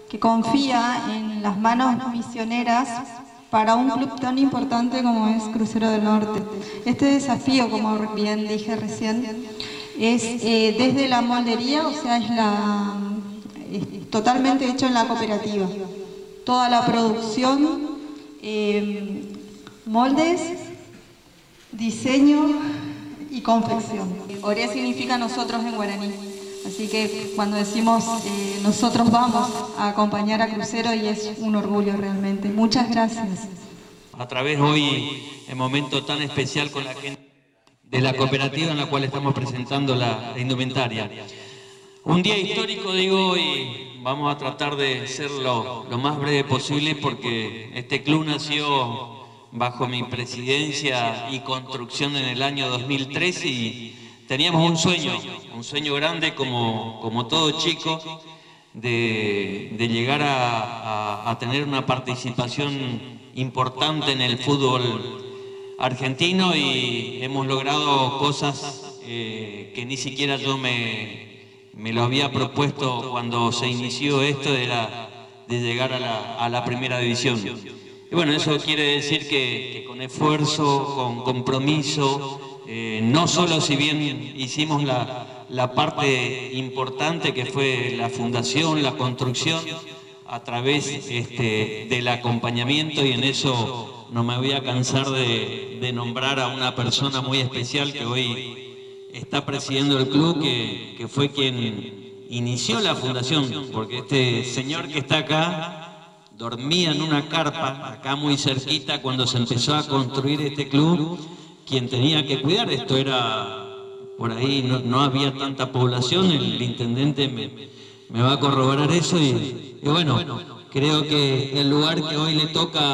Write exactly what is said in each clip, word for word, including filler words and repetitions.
que confía en las manos misioneras para un club tan importante como es Crucero del Norte. Este desafío, como bien dije recién, es eh, desde la moldería, o sea, es, la, es totalmente hecho en la cooperativa. Toda la producción, eh, moldes, diseño y confección. Oré significa nosotros en guaraní. Así que cuando decimos eh, nosotros vamos a acompañar a Crucero, y es un orgullo realmente. Muchas gracias. A través hoy, en momento tan especial con la gente de la cooperativa en la cual estamos presentando la, la indumentaria. Un día histórico, digo, y vamos a tratar de ser lo, lo más breve posible porque este club nació bajo mi presidencia y construcción en el año dos mil trece y teníamos un sueño, un sueño grande como, como todo chico, de, de llegar a, a, a tener una participación importante en el fútbol argentino y hemos logrado cosas eh, que ni siquiera yo me, me lo había propuesto cuando se inició esto, era de llegar a la, a la primera división. Y bueno, eso quiere decir que, que con esfuerzo, con compromiso, Eh, no solo si bien hicimos la, la parte importante que fue la fundación, la construcción, a través este, del acompañamiento, y en eso no me voy a cansar de, de nombrar a una persona muy especial que hoy está presidiendo el club, que, que fue quien inició la fundación, porque este señor que está acá dormía en una carpa, acá muy cerquita, cuando se empezó a construir este club. Quien tenía que cuidar esto era, por ahí no, no había tanta población, el intendente me, me va a corroborar eso y, y bueno, creo que el lugar que hoy le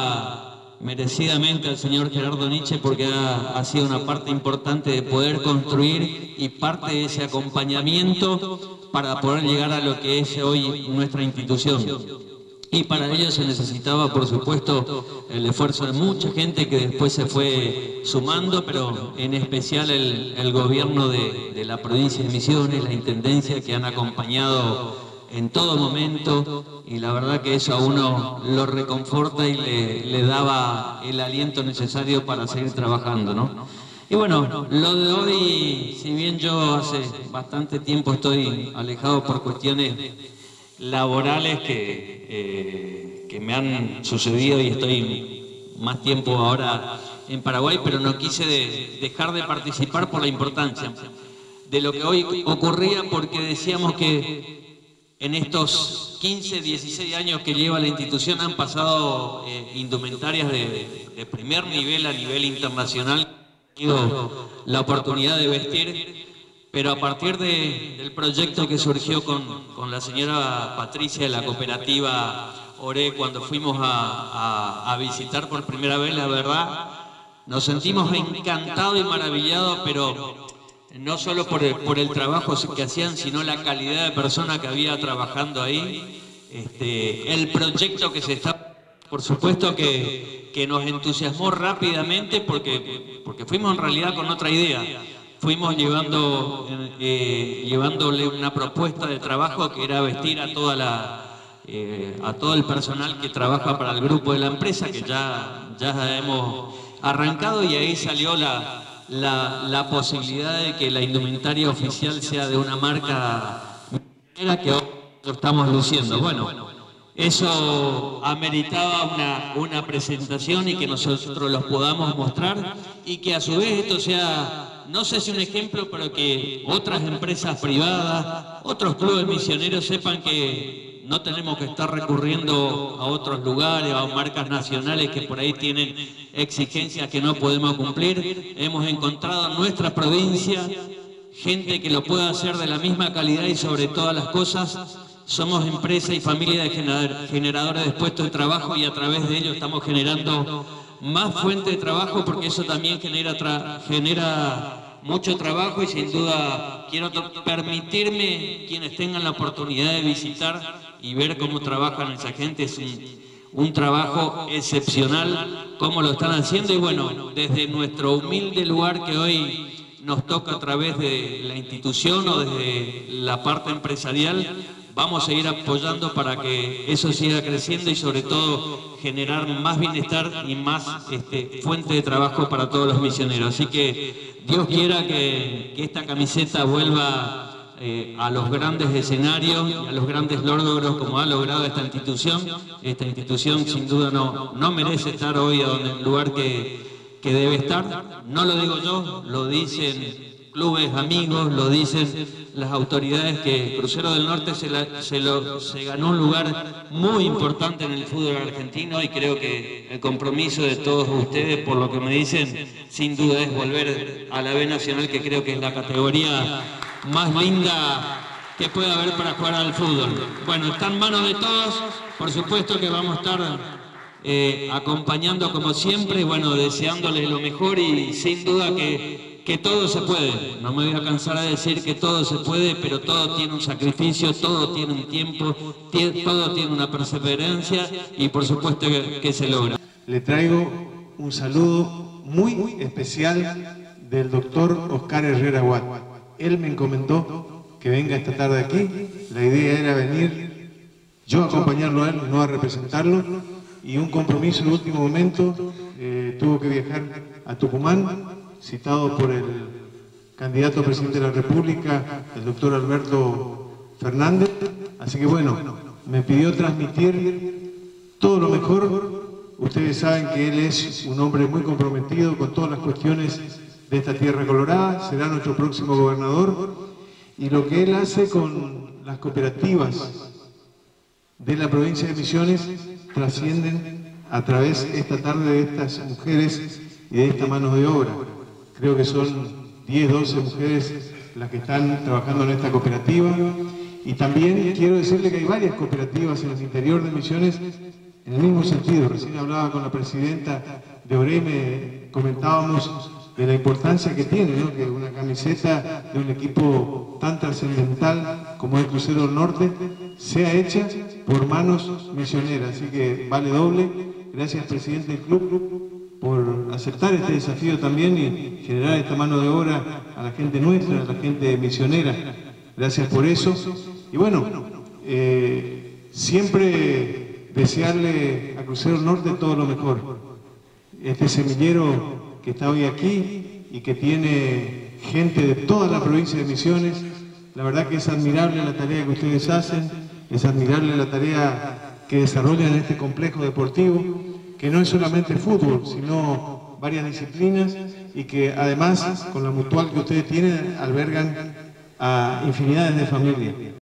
toca merecidamente al señor Gerardo Nietzsche, porque ha, ha sido una parte importante de poder construir y parte de ese acompañamiento para poder llegar a lo que es hoy nuestra institución. Y para ello se necesitaba, por supuesto, el esfuerzo de mucha gente que después se fue sumando, pero en especial el, el gobierno de, de la provincia de Misiones, la intendencia, que han acompañado en todo momento, y la verdad que eso a uno lo reconforta y le, le daba el aliento necesario para seguir trabajando, ¿no? Y bueno, lo de hoy, si bien yo hace bastante tiempo estoy alejado por cuestiones laborales que, eh, que me han sucedido y estoy más tiempo ahora en Paraguay, pero no quise de, dejar de participar por la importancia de lo que hoy ocurría, porque decíamos que en estos quince, dieciséis años que lleva la institución han pasado eh, indumentarias de, de primer nivel a nivel internacional, he tenido la oportunidad de vestir. Pero a partir de, del proyecto que surgió con, con la señora Patricia de la cooperativa Oré, cuando fuimos a, a, a visitar por primera vez, la verdad, nos sentimos encantados y maravillados, pero no solo por el, por el trabajo que hacían, sino la calidad de persona que había trabajando ahí, este, el proyecto que se está... Por supuesto que, que nos entusiasmó rápidamente porque, porque fuimos en realidad con otra idea. Fuimos llevando, eh, llevándole una propuesta de trabajo que era vestir a toda la eh, a todo el personal que trabaja para el grupo de la empresa, que ya, ya hemos arrancado, y ahí salió la, la, la posibilidad de que la indumentaria oficial sea de una marca que hoy estamos luciendo. Bueno, eso ameritaba una, una presentación y que nosotros los podamos mostrar, y que a su vez esto sea, no sé si un ejemplo, pero que otras empresas privadas, otros clubes misioneros sepan que no tenemos que estar recurriendo a otros lugares, a marcas nacionales que por ahí tienen exigencias que no podemos cumplir. Hemos encontrado en nuestra provincia gente que lo pueda hacer de la misma calidad, y sobre todas las cosas somos empresa y familia de generadores de puestos de trabajo, y a través de ello estamos generando más fuente de trabajo, porque eso también genera, tra genera mucho trabajo. Y sin duda quiero permitirme, quienes tengan la oportunidad de visitar y ver cómo trabajan esa gente, es un, un trabajo excepcional cómo lo están haciendo. Y bueno, desde nuestro humilde lugar que hoy nos toca a través de la institución o desde la parte empresarial, vamos a seguir apoyando para que eso siga creciendo y sobre todo generar más bienestar y más este, fuente de trabajo para todos los misioneros. Así que Dios quiera que, que esta camiseta vuelva Eh, a los grandes escenarios y a los grandes logros como ha logrado esta institución. Esta institución sin duda no, no merece estar hoy en el lugar que, que debe estar. No lo digo yo, lo dicen clubes amigos, lo dicen las autoridades, que Crucero del Norte se, la, se, lo, se ganó un lugar muy importante en el fútbol argentino, y creo que el compromiso de todos ustedes, por lo que me dicen, sin duda es volver a la B Nacional, que creo que es la categoría más linda que pueda haber para jugar al fútbol. Bueno, está en manos de todos, por supuesto que vamos a estar eh, acompañando como siempre, bueno, deseándoles lo mejor, y sin duda que, que todo se puede. No me voy a cansar de decir que todo se puede, pero todo tiene un sacrificio, todo tiene un tiempo, todo tiene una perseverancia, y por supuesto que, que se logra. Le traigo un saludo muy especial del doctor Oscar Herrera Watt. Él me encomendó que venga esta tarde aquí. La idea era venir yo a acompañarlo a él, no a representarlo, y un compromiso en el último momento, eh, tuvo que viajar a Tucumán, citado por el candidato a presidente de la República, el doctor Alberto Fernández. Así que bueno, me pidió transmitir todo lo mejor. Ustedes saben que él es un hombre muy comprometido con todas las cuestiones de esta tierra colorada, será nuestro próximo gobernador, y lo que él hace con las cooperativas de la provincia de Misiones trascienden a través esta tarde de estas mujeres y de esta mano de obra. Creo que son diez, doce mujeres las que están trabajando en esta cooperativa, y también quiero decirle que hay varias cooperativas en el interior de Misiones en el mismo sentido. Recién hablaba con la presidenta de OREME, comentábamos de la importancia que tiene, ¿no?, que una camiseta de un equipo tan trascendental como el Crucero del Norte sea hecha por manos misioneras. Así que vale doble. Gracias, presidente del club, por aceptar este desafío también y generar esta mano de obra a la gente nuestra, a la gente misionera. Gracias por eso. Y bueno, eh, siempre desearle a Crucero del Norte todo lo mejor. Este semillero que está hoy aquí y que tiene gente de toda la provincia de Misiones, la verdad que es admirable la tarea que ustedes hacen, es admirable la tarea que desarrollan en este complejo deportivo, que no es solamente fútbol, sino varias disciplinas, y que además, con la mutual que ustedes tienen, albergan a infinidades de familias.